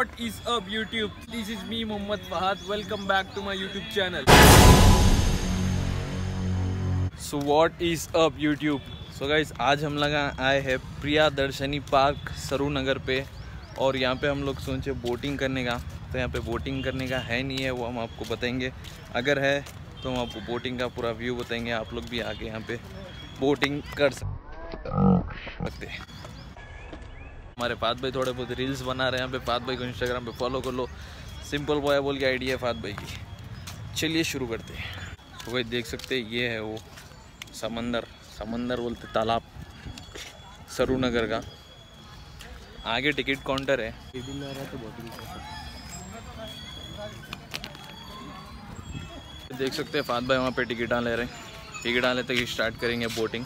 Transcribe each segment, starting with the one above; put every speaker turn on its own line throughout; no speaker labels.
what is up YouTube? This is me Mohammad Fahad. Welcome back to my YouTube channel. So what is up YouTube? So guys, आज हम लोग आए हैं Priyadarshini park सरू नगर पे और यहाँ पे हम लोग सोचे बोटिंग करने का। तो यहाँ पे बोटिंग करने का है नहीं है, वो हम आपको बताएंगे। अगर है तो हम आपको बोटिंग का पूरा व्यू बताएंगे। आप लोग भी आके यहाँ पे बोटिंग कर सकते हैं। हमारे फात भाई थोड़े बहुत रील्स बना रहे हैं यहाँ पे। फात भाई को इंस्टाग्राम पे फॉलो कर लो, सिंपल बॉय बोल के आईडी है फात भाई की। चलिए शुरू करते हैं। तो भाई देख सकते हैं ये है वो समंदर बोलते तालाब सरू नगर का। आगे टिकट काउंटर है। देख सकते हैं फात भाई वहाँ पे टिकट ले रहे हैं। टिकट लेते ही स्टार्ट करेंगे बोटिंग।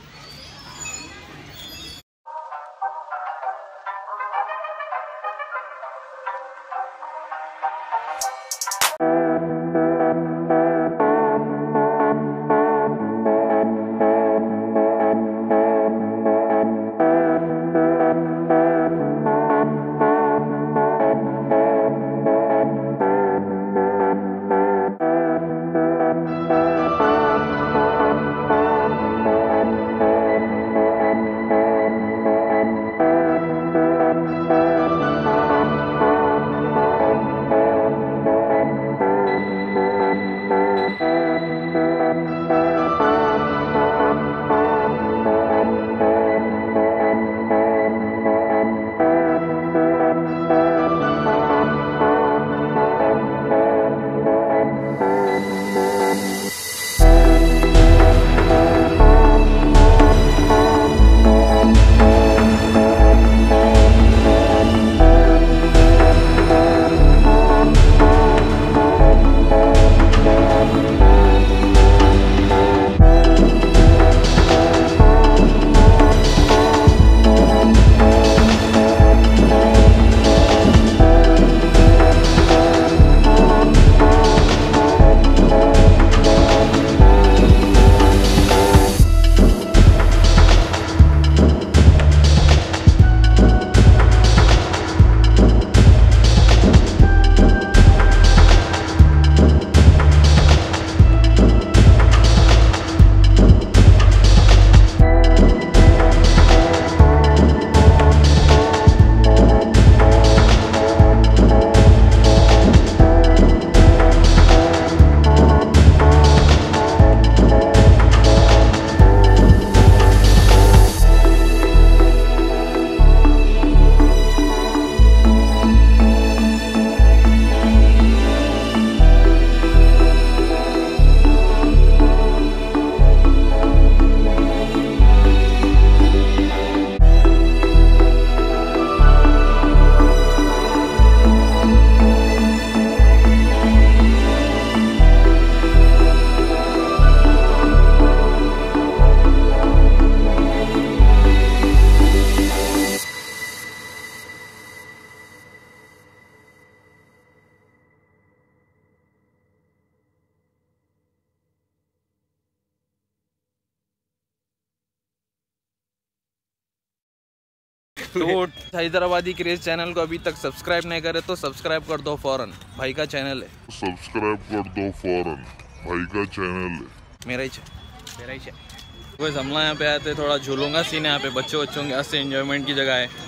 तो हैदराबादी क्रेज चैनल को अभी तक सब्सक्राइब नहीं करे तो सब्सक्राइब कर दो फौरन। भाई का चैनल है,
सब्सक्राइब कर दो फौरन। भाई का चैनल है,
मेरा ही है। तो हम लोग यहाँ पे आए थे, थोड़ा झूलूंगा सीन है यहाँ पे। बच्चों के वास्ते एंजॉयमेंट की जगह है।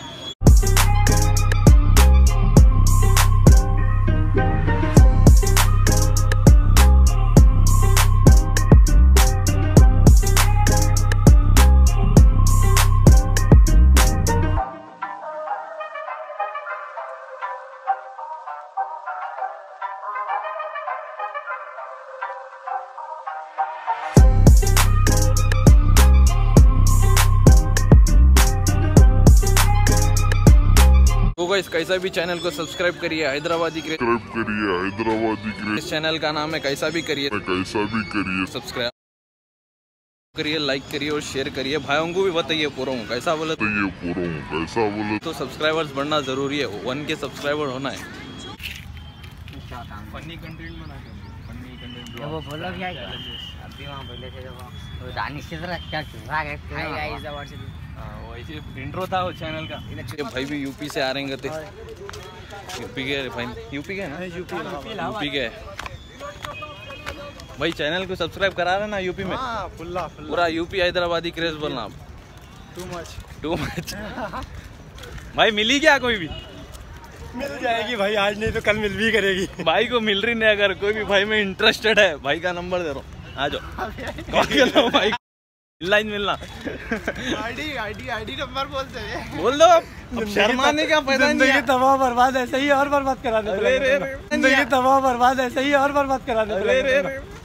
तो गाइस कैसा भी चैनल को सब्सक्राइब करिए, हैदराबादी क्रेज। इस चैनल का नाम है कैसा भी करिए। सब्सक्राइब करिए, लाइक करिए और शेयर करिए। भाइयों को भी बताइए पूरा हूँ कैसा बोले तो सब्सक्राइबर्स बढ़ना जरूरी है। 1 के सब्सक्राइबर होना है। फनी कंटेंट बनाते वो बोलो क्या अभी वहाँ बोले थे वो दानिश की तरह क्या वैसे इंट्रो था वो चैनल का। भाई भी यूपी से आ रहे हैं। यूपी के रिफाइन, यूपी के है ना? यूपी के भाई। चैनल को सब्सक्राइब करा रहे ना यूपी में? पूरा यूपी हैदराबादी क्रेज बोलना आप। टू मच भाई। मिली क्या कोई भी?
मिल जाएगी भाई, आज नहीं तो कल मिल भी करेगी।
भाई को मिल रही नहीं, अगर कोई भी भाई में इंटरेस्टेड है, भाई का नंबर दे रहा हूँ, आ जाओ। भाई लाइन मिलना।
आईडी नंबर बोलते हैं।
बोल दो अब शर्माने का फायदा नहीं है।
तबाह बर्बाद ऐसे ही और बर्बाद करा दे। जिंदगी तबाह बर्बाद ऐसे ही और बर्बाद करा दे।